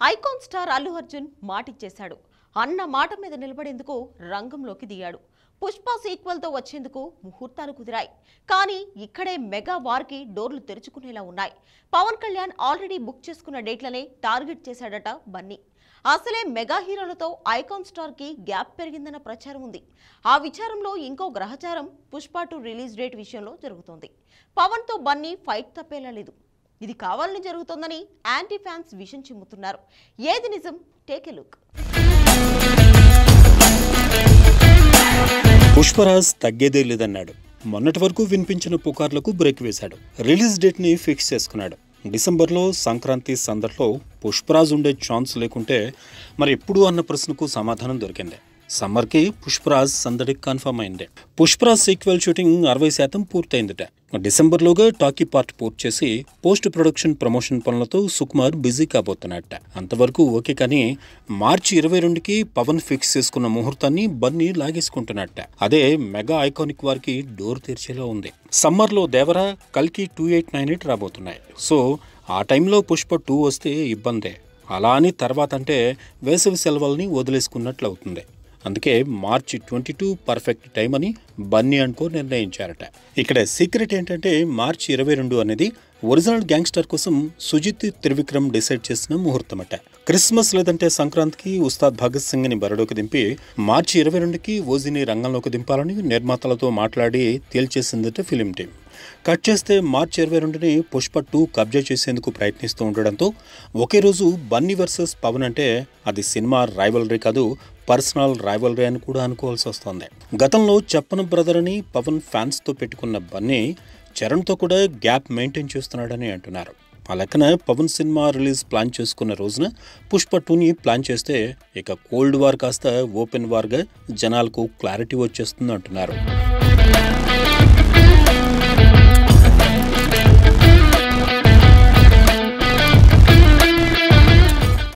Icon star Allu Arjun మాటిచ్చేశాడు. అన్న మాట మీద నిలబడేందుకు రంగంలోకి దిగాడు. పుష్ప సీక్వెల్ తో వచ్చేందుకు ముహూర్తాలు కుదిరాయి. కానీ ఇక్కడే మెగా వార్కి డోర్లు తెరుచుకునేలా ఉన్నాయి. పవన్ కళ్యాణ్ ఆల్రెడీ బుక్ చేసుకున్న డేట్లనే టార్గెట్ చేశాడట బన్నీ. అసలే మెగా హీరోలతో ఐకాన్ స్టార్ కి గ్యాప్ పెరిగిందన్న ప్రచారం ఉంది. ఆ విచారంలో ఇంకో గ్రహచారం పుష్ప 2 రిలీజ్ డేట్ విషయంలో జరుగుతోంది. పవన్ తో బన్నీ ఫైట్ తప్పేలా లేదు. ఇది కావాలని జరుగుతోందని యాంటీ ఫ్యాన్స్ విషం చిమ్ముతున్నారు. ఏది నిజం? Take a look. పుష్పరాజ్ తగ్గేదే లేదన్నాడు. మొన్నటి వరకు వినిపించిన పుకార్లకు బ్రేక్ వేశాడు. రిలీజ్ డేట్ ని ఫిక్స్ చేసుకున్నాడు. డిసెంబర్లో సంక్రాంతి సందర్లో పుష్పరాజ్ ఉండే ఛాన్స్ లేకుంటే మరి ఎప్పుడు అన్న ప్రశ్నకు సమాధానం దొరికింది. సమ్మర్కి పుష్పరాజ్ సందడి కన్ఫర్మ్ అయింది. పుష్పరాజ్ సీక్వెల్ షూటింగ్ 60% పూర్తయిందిట. డిసెంబర్లోగా టాకీ పార్ట్ పూర్తి చేసి పోస్ట్ ప్రొడక్షన్ ప్రమోషన్ పనులతో సుకుమార్ బిజీ కాబోతున్నట్ట. అంతవరకు ఓకే, కానీ మార్చి 22కి పవన్ ఫిక్స్ చేసుకున్న ముహూర్తాన్ని బన్నీ లాగేసుకుంటున్నట్ట. అదే మెగా ఐకానిక్ వారికి డోర్ తెరిచేలా ఉంది. సమ్మర్లో దేవరా, కల్కి 2898 రాబోతున్నాయి. సో ఆ టైంలో పుష్ప 2 వస్తే ఇబ్బందే. అలా అని తర్వాత అంటే వేసవి సెలవుల్ని వదిలేసుకున్నట్లు అవుతుంది. అందుకే మార్చి 22 పర్ఫెక్ట్ టైం అని బన్నీ అనుకో నిర్ణయించారట. ఇక్కడ సీక్రెట్ ఏంటంటే మార్చి 22 అనేది ఒరిజినల్ గ్యాంగ్స్టర్ కోసం సుజిత్ త్రివిక్రమ్ డిసైడ్ చేసిన ముహూర్తమట. క్రిస్మస్ లేదంటే సంక్రాంతికి ఉస్తాద్ భగత్ సింగ్ ని బరిలోకి దింపి మార్చి 22కి ఓజీని రంగంలోకి దింపాలని నిర్మాతలతో మాట్లాడి తేల్చేసిందట ఫిలిం టీం. కట్ చేస్తే మార్చి 22ని పుష్ప 2 కబ్జా చేసేందుకు ప్రయత్నిస్తూ ఉండడంతో ఒకే రోజు బన్నీ వర్సెస్ పవన్ అంటే అది సినిమా రైవల్రీ కాదు, పర్సనల్ రైవల్రీ అని కూడా అనుకోవాల్సి వస్తోంది. గతంలో చెప్పన బ్రదర్ అని పవన్ ఫ్యాన్స్తో పెట్టుకున్న బన్నీ చరణ్తో కూడా గ్యాప్ మెయింటైన్ చేస్తున్నాడని అంటున్నారు. ఆ లెక్కన పవన్ సినిమా రిలీజ్ ప్లాన్ చేసుకున్న రోజున పుష్ప 2ని ప్లాన్ చేస్తే ఇక కోల్డ్ వార్ కాస్త ఓపెన్ వార్గా జనాలకు క్లారిటీ వచ్చేస్తుంది అంటున్నారు.